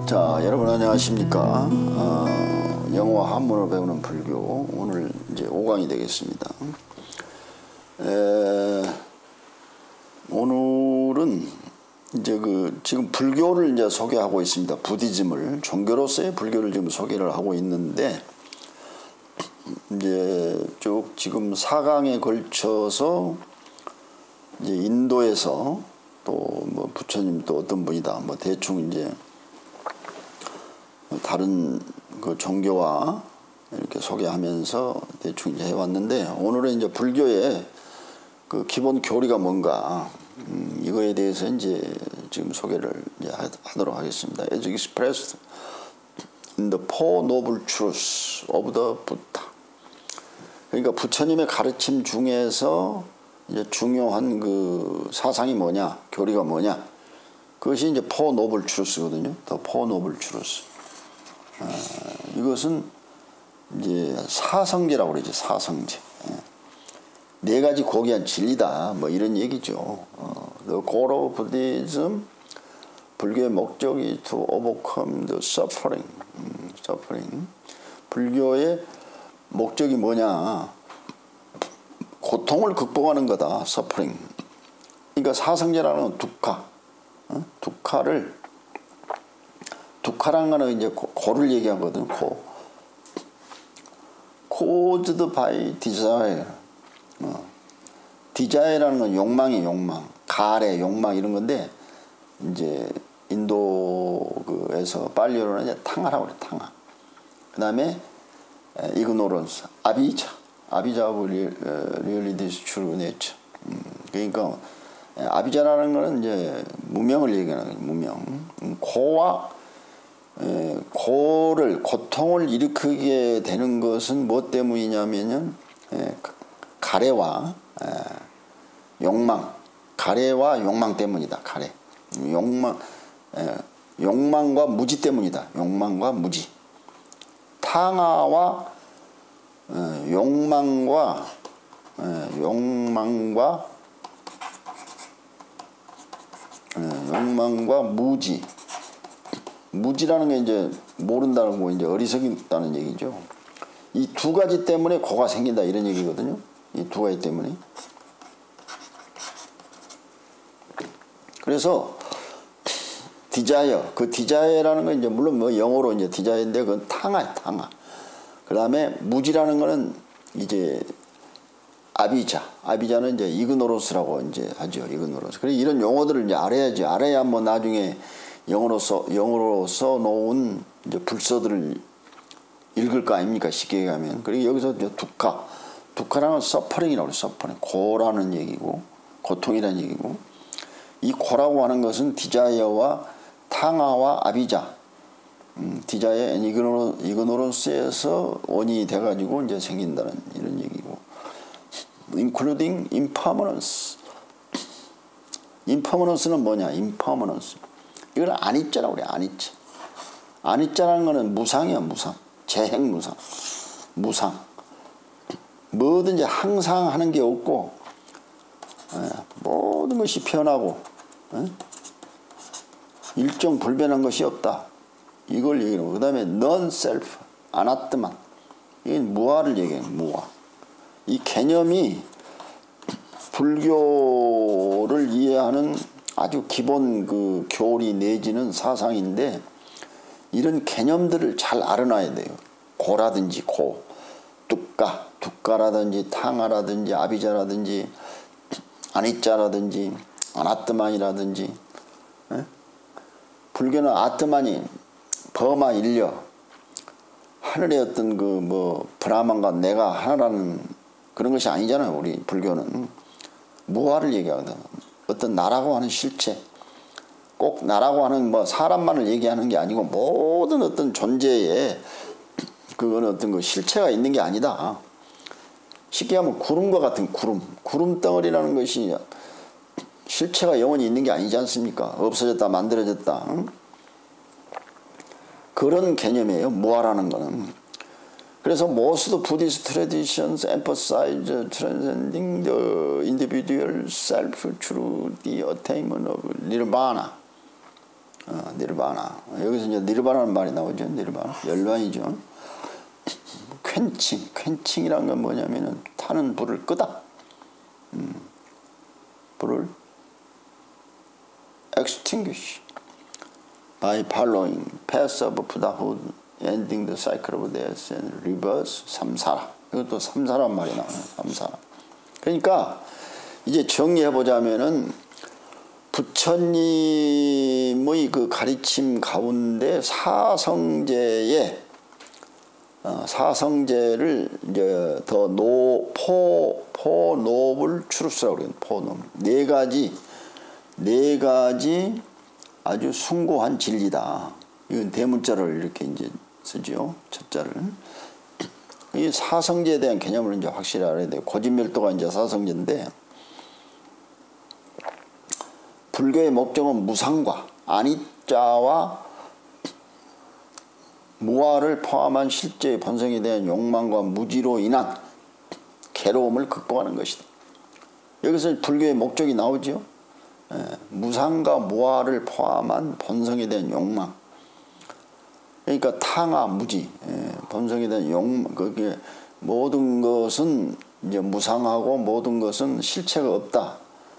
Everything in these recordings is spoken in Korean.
자, 여러분 안녕하십니까? 영어와 한문을 배우는 불교 오늘 이제 5강이 되겠습니다. 오늘은 이제 지금 불교를 이제 소개하고 있습니다. 부디즘을 종교로서의 불교를 지금 소개를 하고 있는데 이제 쭉 지금 4강에 걸쳐서 이제 인도에서 또 뭐 부처님 또 어떤 분이다 뭐 대충 이제 다른 그 종교와 이렇게 소개하면서 대충 이제 해왔는데 오늘은 이제 불교의 그 기본 교리가 뭔가 이거에 대해서 이제 지금 소개를 이제 하도록 하겠습니다. As expressed in the Four Noble Truths of the Buddha. 그러니까 부처님의 가르침 중에서 이제 중요한 그 사상이 뭐냐, 교리가 뭐냐, 그것이 이제 Four Noble Truths거든요. The Four Noble Truths. 이것은 이제 사성제라고 그러죠. 사성제. 네 가지 고귀한 진리다. 뭐 이런 얘기죠. The goal of Buddhism, 불교의 목적이 to overcome the suffering. suffering. 불교의 목적이 뭐냐? 고통을 극복하는 거다. suffering. 그러니까 사성제라는 건 두카. 두카라는 거는 이제 고를 얘기하거든. 고. caused by desire. desire라는 건 욕망이 욕망. 가래, 욕망 이런 건데 이제 인도에서 빨리어로는 이제 탕하라고 그래. 탕하. 그 다음에 ignorance. 아비자 of really this true nature. 그러니까 아비자라는 거는 이제 무명을 얘기하는 거예요. 무명. 고통을 일으키게 되는 것은 무엇 때문이냐면은 가래와 욕망, 가래와 욕망 때문이다. 가래, 욕망과 무지 때문이다. 욕망과 무지. 탕하와 욕망과 무지. 무지라는 게 이제 모른다는 거, 이제 어리석다는 얘기죠. 이 두 가지 때문에 고가 생긴다 이런 얘기거든요. 이 두 가지 때문에. 그래서 디자이어, 그 디자이어라는 건 이제 물론 뭐 영어로 이제 디자이어인데 그건 탕하야, 탕하. 그 다음에 무지라는 거는 이제 아비자는 이제 이그노런스라고 이제 하죠. 이그노런스. 그래 이런 용어들을 이제 알아야지. 알아야 뭐 나중에 영어로 써 놓은 이제 불서들을 읽을 거 아닙니까? 쉽게 얘기하면. 그리고 여기서 이제 두카라는 서퍼링이라고 그래요. 서퍼링. 고라는 얘기고, 고통이라는 얘기고, 이 고라고 하는 것은 디자이어와 탕하와 아비자, 디자이어 앤 이그노런스에서 원인이 돼가지고 이제 생긴다는 이런 얘기고, including impermanence. impermanence는 뭐냐? impermanence. 이걸 아니자라고 그래. 아니자라는 거는 무상이야. 무상. 재행무상. 무상. 뭐든지 항상 하는 게 없고 모든 것이 변하고 일정 불변한 것이 없다. 이걸 얘기하는 거. 그 다음에 non-self. 아나뜨만. 이건 무아를 얘기해요. 무아. 이 개념이 불교를 이해하는 아주 기본 그 교리 내지는 사상인데 이런 개념들을 잘 알아놔야 돼요. 고라든지 고, 두가라든지 탕하라든지 아비자라든지 아니자라든지 아나뜨만이라든지. 불교는 아뜨만이 버마 인려 하늘의 어떤 그 뭐 브라만과 내가 하나라는 그런 것이 아니잖아요. 우리 불교는 무아를 얘기하거든. 어떤 나라고 하는 실체, 꼭 나라고 하는 뭐 사람만을 얘기하는 게 아니고 모든 어떤 존재에 그거는 어떤 그 실체가 있는 게 아니다. 쉽게 하면 구름과 같은 구름 덩어리라는 것이 실체가 영원히 있는 게 아니지 않습니까? 없어졌다 만들어졌다. 그런 개념이에요. 무아라는 거는. 그래서 most Buddhist traditions emphasize transcending the individual self through the attainment of nirvana. 니르바나. 여기서 이제 니르바나는 말이 나오죠. 니르바나. 열반이죠. 퀸칭이란 건 뭐냐면은 타는 불을 끄다. 불을 extinguish by following paths of Buddhahood, ending the cycle of death and rebirth. 삼사라. 이것도 삼사란 말이 나와요. 삼사라. 그러니까 이제 정리해 보자면은 부처님의 그 가르침 가운데 사성제를 이제 더 포노블 추루스라고 그래요. 포노블. 네 가지 아주 숭고한 진리다. 이건 대문자를 이렇게 이제 쓰죠. 첫자를. 이 사성제에 대한 개념을 이제 확실히 알아야 돼요. 고진멸도가 이제 사성제인데, 불교의 목적은 무상과 아니자와 무아를 포함한 실제의 본성에 대한 욕망과 무지로 인한 괴로움을 극복하는 것이다. 여기서 불교의 목적이 나오죠. 무상과 무아를 포함한 본성에 대한 욕망. 그러니까 탕하 무지, 본성에 대한 욕망. 그게 모든 것은 이제 무상하고 모든 것은 실체가 없다.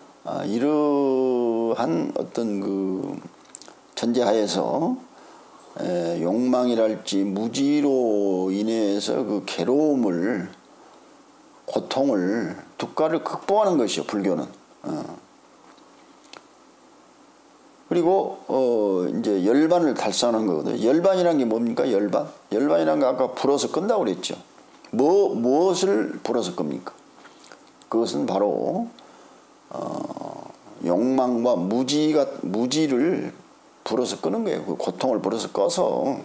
이러한 어떤 그 전제하에서 욕망이랄지 무지로 인해서 그 괴로움을, 고통을, 두가를 극복하는 것이요, 불교는. 그리고 이제 열반을 달성하는 거거든요. 열반이란 게 뭡니까? 열반이란 거 아까 불어서 끈다고 그랬죠. 무엇을 불어서 끕니까? 그것은 바로 욕망과 무지를 불어서 끄는 거예요. 그 고통을 불어서 꺼서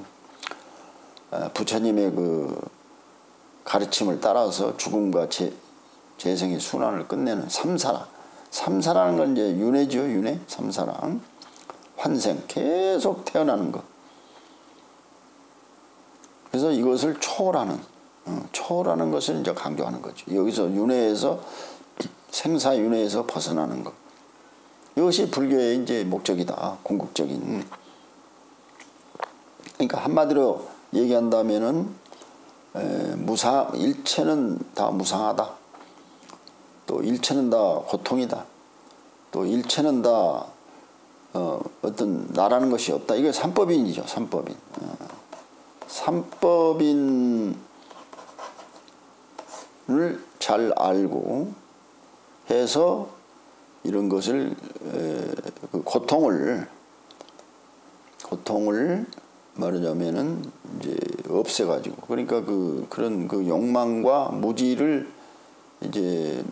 부처님의 그 가르침을 따라서 죽음과 재생의 순환을 끝내는 삼사라. 삼사라는 건 이제 윤회죠. 윤회. 삼사랑. 환생. 계속 태어나는 것. 그래서 이것을 초월하는 것을 이제 강조하는 거죠. 여기서 윤회에서, 생사윤회에서 벗어나는 것. 이것이 불교의 이제 목적이다. 궁극적인. 그러니까 한마디로 얘기한다면은 일체는 다 무상하다. 또 일체는 다 고통이다. 또 일체는 다 어떤 나라는 것이 없다. 이게 삼법인이죠. 삼법인. 삼법인을 잘 알고 해서 이런 것을 그 고통을 말하자면은 이제 없애가지고, 그러니까 그런 그 욕망과 무지를 이제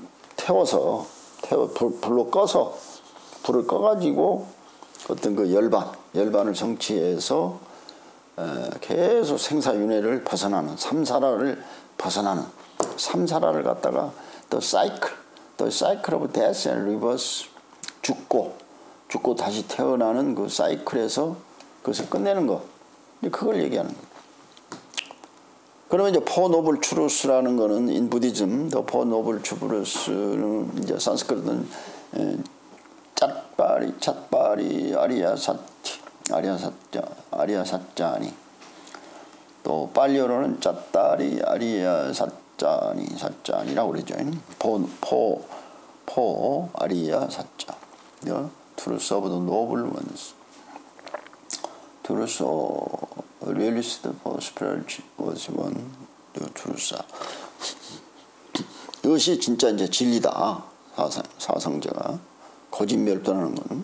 불로 꺼서, 불을 꺼가지고 어떤 그 열반을 성취해서 계속 생사윤회를 벗어나는, 삼사라를 벗어나는, 삼사라를 갖다가 the cycle of death and rebirth, 죽고 다시 태어나는 그 사이클에서 그것을 끝내는 것. 그걸 얘기하는 거예요. 그러면 이제 포 노블 추루스라는 거는 in Buddhism, the four noble truths는 이제 산스크리트는 찻바리 아리아사짜니, 또 팔리어로는 찻다리 아리아사짜니라고 그러죠. 포 아리아사짜. Truth of the noble ones. Truth realist prosperity was one. truth. 이것이 진짜 이제 진리다. 사성제가 고진멸도라는 거는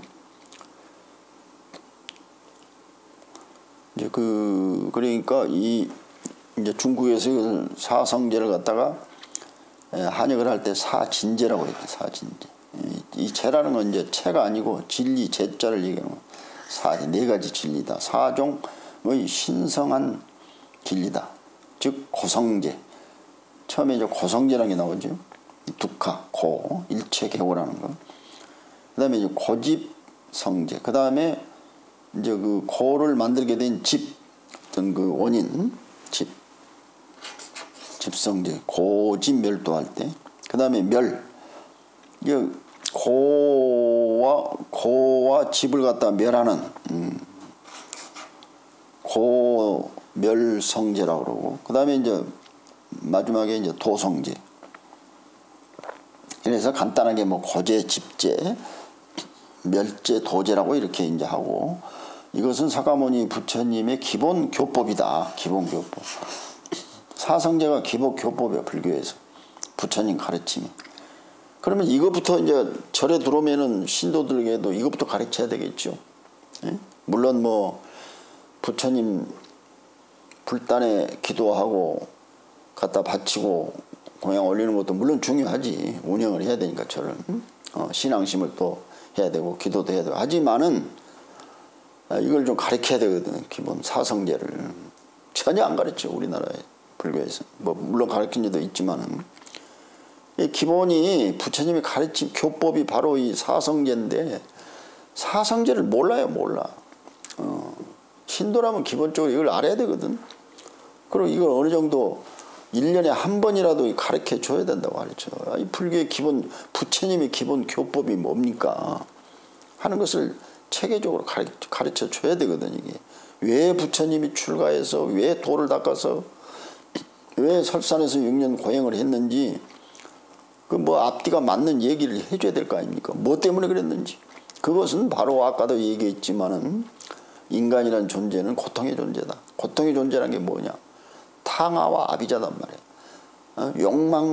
이제 그러니까 이제 중국에서 사성제를 갖다가 한역을 할 때 사진제라고 했죠. 사진제. 이 제라는 건 이제 체가 아니고 진리, 제자를 얘기하는 거예요. 네 가지 진리다. 사종의 신성한 진리다. 즉 고성제. 처음에 이제 고성제라는 게 나오죠. 두카, 일체 개고라는 거. 그 다음에 이제 고집성제. 그 다음에 이제 그 고를 만들게 된 어떤 그 원인, 집성제. 고집멸도할 때. 그 다음에 고와 집을 갖다 멸하는 고멸성제라고 그러고, 그 다음에 이제 마지막에 이제 도성제. 그래서 간단하게 뭐 고제, 집제, 멸제, 도제라고 이렇게 이제 하고, 이것은 사가모니 부처님의 기본 교법이다. 기본 교법. 사성제가 기본 교법이야, 불교에서. 부처님 가르침이. 그러면 이것부터 이제 절에 들어오면은 신도들에게도 이것부터 가르쳐야 되겠죠. 예? 물론 뭐 부처님 불단에 기도하고 갖다 바치고 공양 올리는 것도 물론 중요하지. 운영을 해야 되니까 절을. 신앙심을 또 해야 되고 기도도 해야 되고. 하지만은 이걸 좀 가르쳐야 되거든. 기본 사성제를. 전혀 안 가르쳐, 우리나라에 불교에서. 뭐 물론 가르친 데도 있지만은. 이 기본이 부처님이 가르친 교법이 바로 이 사성제인데, 사성제를 몰라요, 몰라. 신도라면 기본적으로 이걸 알아야 되거든. 그리고 이걸 어느 정도 1년에 한 번이라도 가르쳐 줘야 된다고 가르쳐. 이 불교의 기본, 부처님의 기본 교법이 뭡니까? 하는 것을 체계적으로 가르쳐 줘야 되거든, 이게. 왜 부처님이 출가해서, 왜 도를 닦아서, 왜 설산에서 6년 고행을 했는지, 그 뭐 앞뒤가 맞는 얘기를 해줘야 될 거 아닙니까? 뭐 때문에 그랬는지. 그것은 바로 아까도 얘기했지만은 인간이라는 존재는 고통의 존재다. 고통의 존재라는 게 뭐냐? 탕화와 아비자단 말이야.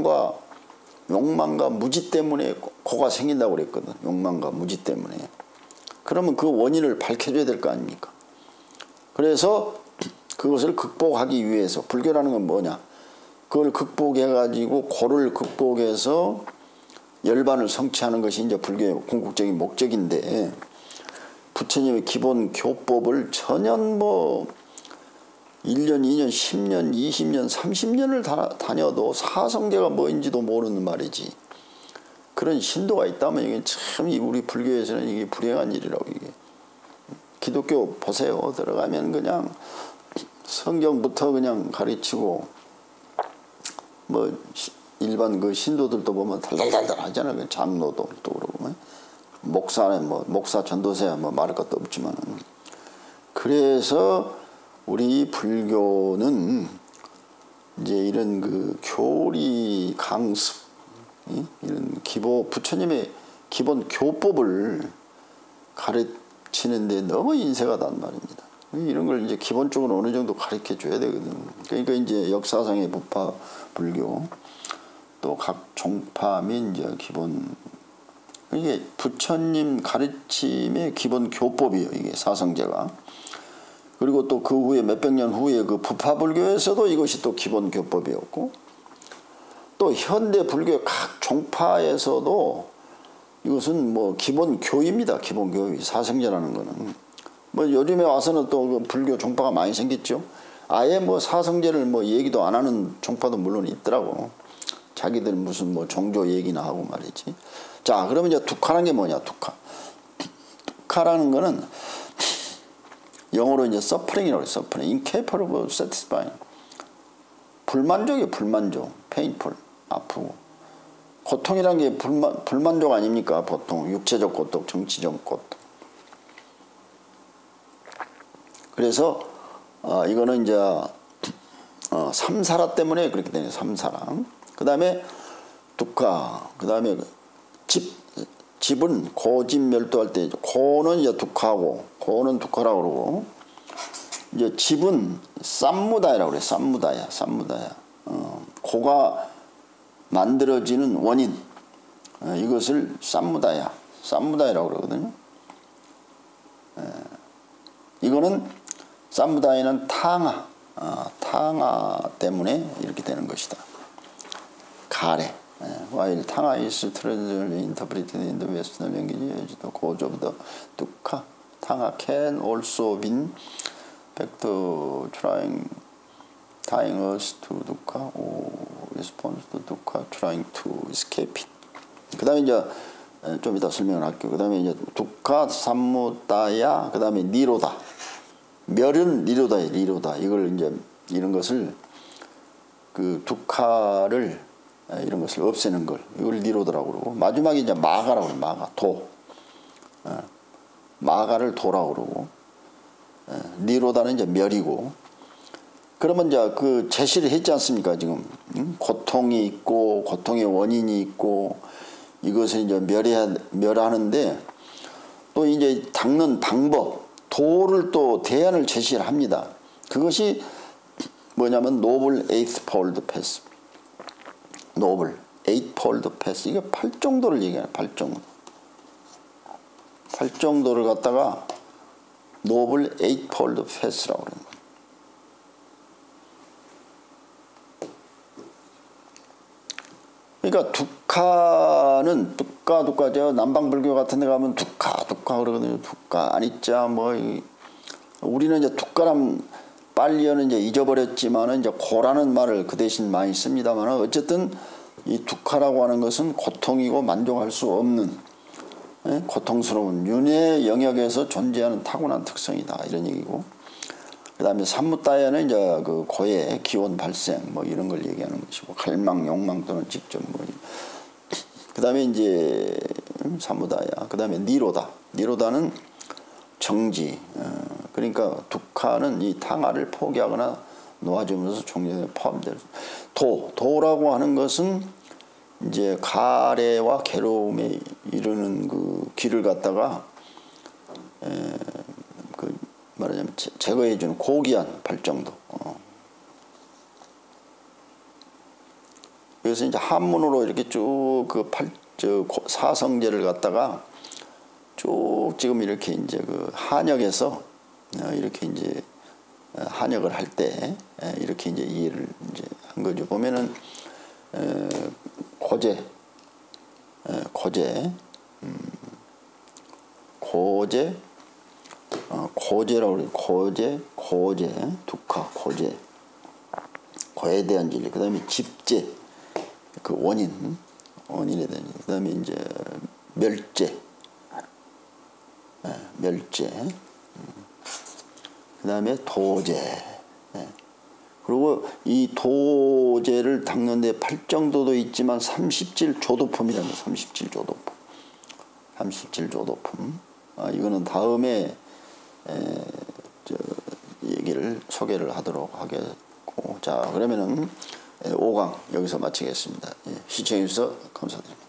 욕망과 무지 때문에 고가 생긴다고 그랬거든. 욕망과 무지 때문에. 그러면 그 원인을 밝혀줘야 될 거 아닙니까? 그래서 그것을 극복하기 위해서, 불교라는 건 뭐냐? 그걸 극복해가지고 고를 극복해서 열반을 성취하는 것이 이제 불교의 궁극적인 목적인데, 부처님의 기본 교법을 전혀 뭐 1년, 2년, 10년, 20년, 30년을 다녀도 사성제가 뭐인지도 모르는 말이지. 그런 신도가 있다면 이게 참 우리 불교에서는 이게 불행한 일이라고. 이게 기독교 보세요. 들어가면 그냥 성경부터 그냥 가르치고, 뭐 일반 그 신도들도 보면 달달달달 하잖아요. 그 장로도 또 그러고, 목사는 뭐 목사 전도사야 뭐 말할 것도 없지만. 그래서 우리 불교는 이제 이런 그 교리 강습, 이런 부처님의 기본 교법을 가르치는데 너무 인색하단 말입니다. 이런 걸 이제 기본적으로 어느 정도 가르쳐 줘야 되거든. 그러니까 이제 역사상의 부파 불교, 또 각 종파 및 이제 기본, 이게 부처님 가르침의 기본 교법이에요. 이게 사성제가. 그리고 또 그 후에 몇백 년 후에 그 부파 불교에서도 이것이 또 기본 교법이었고, 또 현대 불교 각 종파에서도 이것은 뭐 기본 교입니다. 기본 교의. 사성제라는 거는. 뭐 요즘에 와서는 또 그 불교 종파가 많이 생겼죠. 아예 뭐 사성제를 뭐 얘기도 안 하는 종파도 물론 있더라고. 자기들 무슨 뭐 종교 얘기나 하고 말이지. 자, 그러면 이제 둑하라는 게 뭐냐, 둑하. 둑하라는 거는 영어로 이제 suffering이라고 해요. suffering. incapable of satisfying. 불만족이에요, 불만족. painful. 아프고. 고통이란 게 불만족 아닙니까? 보통 육체적 고통, 정치적 고통. 그래서 이거는 이제 삼사라 때문에 그렇게 되네요. 삼사라. 그 다음에 둑하. 그 다음에 집은 고집 멸도할 때 고는 이제 둑하고, 고는 둑하라고 그러고, 이제 집은 쌈무다이라고 그래. 쌈무다야. 고가 만들어지는 원인, 이것을 쌈무다이라고 그러거든요. 이거는 쌈무다이는 탕화 때문에 이렇게 되는 것이다. 가래. While 탕화 is traditionally interpreted in the Western language as the cause of the dukkha, 탕화 can also mean back to tying us to dukkha or response to dukkha, trying to escape it. 그 다음에 이제 좀 이따 설명을 할게요. 그 다음에 이제 두카, 삼무다야, 그 다음에 니로다. 멸은 니로다. 이걸 이제 이런 것을 그 두카를 이런 것을 없애는 걸 이걸 니로다라고 그러고 마지막에 이제 마가라고 그래요. 마가 도 마가를 도라고 그러고 니로다는 이제 멸이고 그러면 이제 그 제시를 했지 않습니까 지금 고통이 있고 고통의 원인이 있고 이것을 이제 멸하는데 또 이제 닦는 방법 도를 또 대안을 제시를 합니다. 그것이 뭐냐면 노블 에이트 폴드 패스 노블 에이트 폴드 패스 이게 8정도를 얘기해요. 8정도 8정도를 갖다가 노블 에이트 폴드 패스라고 그러는 거예요. 그러니까 두카는 두카 저 남방불교 같은 데 가면 두카 그러거든요. 두카 아니짜 뭐 우리는 이제 두카람 빨리어는 이제 잊어버렸지만은 이제 고라는 말을 그 대신 많이 씁니다만 어쨌든 이 두카라고 하는 것은 고통이고 만족할 수 없는 고통스러운 윤회 영역에서 존재하는 타고난 특성이다 이런 얘기고 그 다음에 삼무다야는 이제 그 고해 기원 발생 뭐 이런 걸 얘기하는 것이고 갈망 욕망 또는 직접 뭐 그 다음에 이제 삼무다야 그 다음에 니로다는 정지 그러니까 두카는 이 탕화를 포기하거나 놓아주면서 종료에 포함될 도라고 하는 것은 이제 가래와 괴로움에 이르는 그 길을 갖다가 그 말하자면 제거해주는 고귀한 발정도. 그래서 이제 한문으로 이렇게 쭉 그 사성제를 갖다가 쭉 지금 이렇게 이제 그 한역에서 이렇게 이제 한역을 할 때 이렇게 이제 이해를 이제 한 거죠. 보면은 고제라고 그래요. 고제, 두카, 고에 대한 진리. 그다음에 집제, 그 원인에 대한 진리. 그다음에 이제 멸제, 그다음에 도제. 그리고 이 도제를 닦는 데 8정도도 있지만 37조도품이라는 37조도품. 이거는 다음에 얘기를 소개를 하도록 하겠고 자 그러면은 5강 여기서 마치겠습니다. 시청해 주셔서 감사드립니다.